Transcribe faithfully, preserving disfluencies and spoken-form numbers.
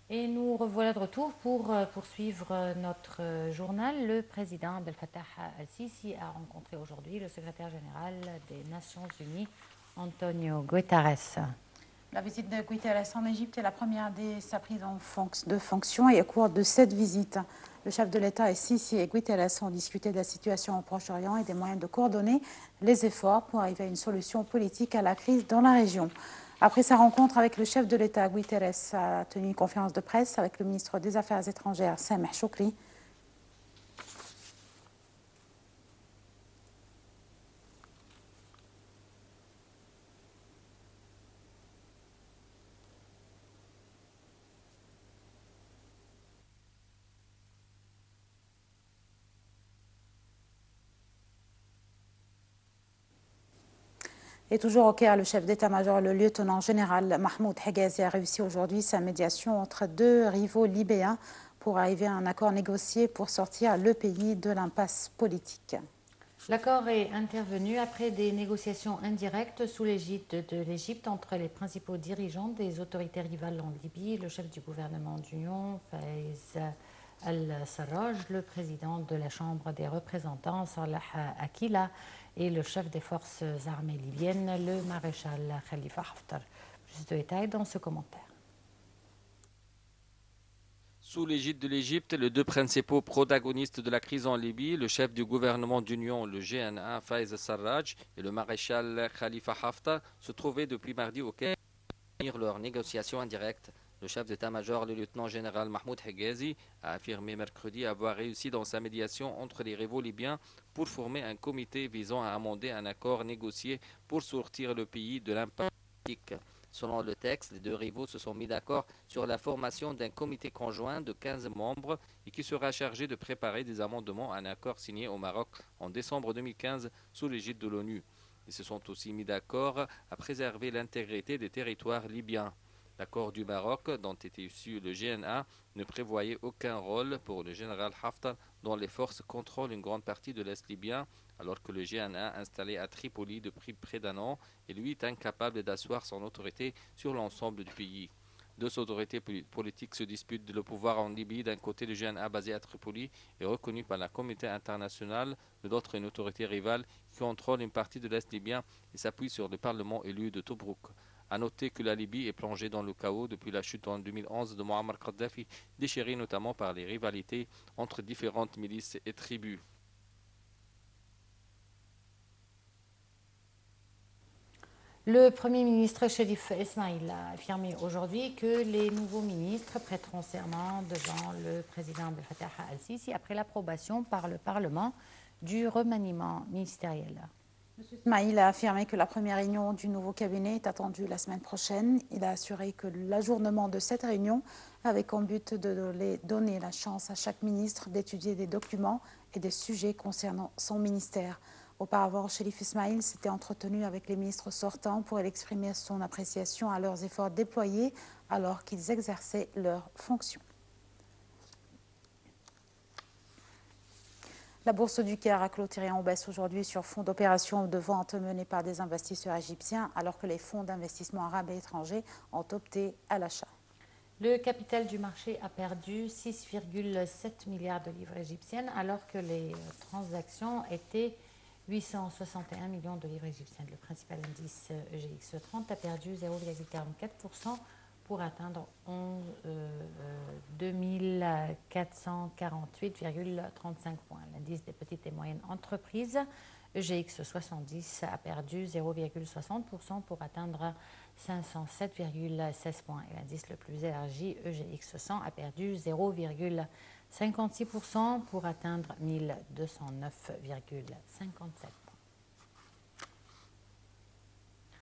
Et nous revoilà de retour pour euh, poursuivre euh, notre euh, journal. Le président Abdel Fattah al-Sisi a rencontré aujourd'hui le secrétaire général des Nations Unies, Antonio Guterres. La visite de Guterres en Égypte est la première dès sa prise en fonc- de fonction et au cours de cette visite, le chef de l'État Sisi et Guterres ont discuté de la situation au Proche-Orient et des moyens de coordonner les efforts pour arriver à une solution politique à la crise dans la région. Après sa rencontre avec le chef de l'État, Guterres a tenu une conférence de presse avec le ministre des Affaires étrangères, Sameh Choukri. Et toujours au Caire, le chef d'état-major, le lieutenant général Mahmoud Hegazi, a réussi aujourd'hui sa médiation entre deux rivaux libéens pour arriver à un accord négocié pour sortir le pays de l'impasse politique. L'accord est intervenu après des négociations indirectes sous l'égide de l'Égypte entre les principaux dirigeants des autorités rivales en Libye, le chef du gouvernement d'union, Faiz al-Sarraj, le président de la Chambre des représentants, Salah Akila, et le chef des forces armées libyennes, le maréchal Khalifa Haftar. Plus de détails dans ce commentaire. Sous l'égide de l'Égypte, les deux principaux protagonistes de la crise en Libye, le chef du gouvernement d'union, le G N A, Faiz Sarraj, et le maréchal Khalifa Haftar, se trouvaient depuis mardi au Caire pour finir leurs négociations indirectes. Le chef d'état-major, le lieutenant-général Mahmoud Hegazi, a affirmé mercredi avoir réussi dans sa médiation entre les rivaux libyens pour former un comité visant à amender un accord négocié pour sortir le pays de l'impasse politique. Selon le texte, les deux rivaux se sont mis d'accord sur la formation d'un comité conjoint de quinze membres et qui sera chargé de préparer des amendements à un accord signé au Maroc en décembre deux mille quinze sous l'égide de l'ONU. Ils se sont aussi mis d'accord à préserver l'intégrité des territoires libyens. L'accord du Maroc, dont était issu le G N A, ne prévoyait aucun rôle pour le général Haftar, dont les forces contrôlent une grande partie de l'Est libyen, alors que le G N A, installé à Tripoli depuis près d'un an, est lui incapable d'asseoir son autorité sur l'ensemble du pays. Deux autorités politiques se disputent le pouvoir en Libye. D'un côté, le G N A basé à Tripoli est reconnu par la communauté internationale, de l'autre, une autorité rivale qui contrôle une partie de l'Est libyen et s'appuie sur le parlement élu de Tobrouk. A noter que la Libye est plongée dans le chaos depuis la chute en deux mille onze de Muammar Kadhafi, déchirée notamment par les rivalités entre différentes milices et tribus. Le Premier ministre Sherif Ismail a affirmé aujourd'hui que les nouveaux ministres prêteront serment devant le président Abdel Fattah al-Sisi après l'approbation par le Parlement du remaniement ministériel. M. Ismail a affirmé que la première réunion du nouveau cabinet est attendue la semaine prochaine. Il a assuré que l'ajournement de cette réunion avait comme but de donner la chance à chaque ministre d'étudier des documents et des sujets concernant son ministère. Auparavant, Sherif Ismail s'était entretenu avec les ministres sortants pour exprimer son appréciation à leurs efforts déployés alors qu'ils exerçaient leurs fonctions. La bourse du Caire a clôturé en baisse aujourd'hui sur fond d'opérations de vente menées par des investisseurs égyptiens, alors que les fonds d'investissement arabes et étrangers ont opté à l'achat. Le capital du marché a perdu six virgule sept milliards de livres égyptiennes, alors que les transactions étaient huit cent soixante et un millions de livres égyptiennes. Le principal indice E G X trente a perdu zéro virgule quarante-quatre pour cent pour atteindre deux mille quatre cent quarante-huit virgule trente-cinq points. L'indice des petites et moyennes entreprises, E G X soixante-dix, a perdu zéro virgule soixante pour cent pour atteindre cinq cent sept virgule seize points. Et l'indice le plus élargi, E G X cent, a perdu zéro virgule cinquante-six pour cent pour atteindre mille deux cent neuf virgule cinquante-sept.